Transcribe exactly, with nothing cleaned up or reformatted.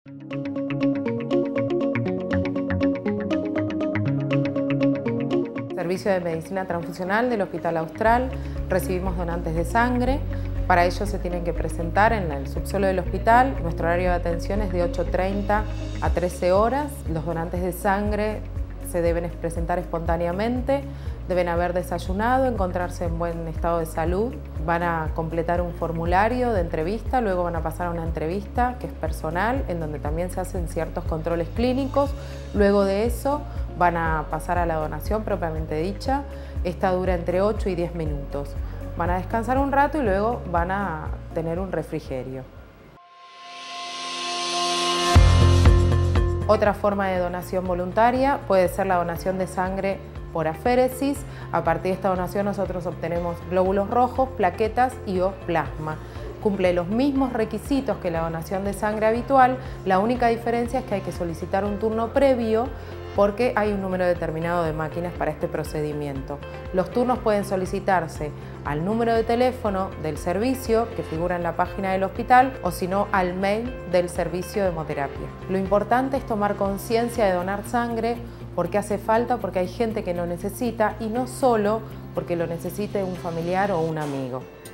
Servicio de Medicina Transfusional del Hospital Austral, recibimos donantes de sangre. Para ello se tienen que presentar en el subsuelo del hospital. Nuestro horario de atención es de ocho treinta a trece horas. Los donantes de sangre se deben presentar espontáneamente, deben haber desayunado, encontrarse en buen estado de salud. Van a completar un formulario de entrevista, luego van a pasar a una entrevista que es personal, en donde también se hacen ciertos controles clínicos. Luego de eso van a pasar a la donación propiamente dicha. Esta dura entre ocho y diez minutos. Van a descansar un rato y luego van a tener un refrigerio. Otra forma de donación voluntaria puede ser la donación de sangre por aféresis. A partir de esta donación nosotros obtenemos glóbulos rojos, plaquetas y o plasma. Cumple los mismos requisitos que la donación de sangre habitual. La única diferencia es que hay que solicitar un turno previo porque hay un número determinado de máquinas para este procedimiento. Los turnos pueden solicitarse al número de teléfono del servicio que figura en la página del hospital o si no al mail del servicio de hemoterapia. Lo importante es tomar conciencia de donar sangre porque hace falta, porque hay gente que lo necesita y no solo porque lo necesite un familiar o un amigo.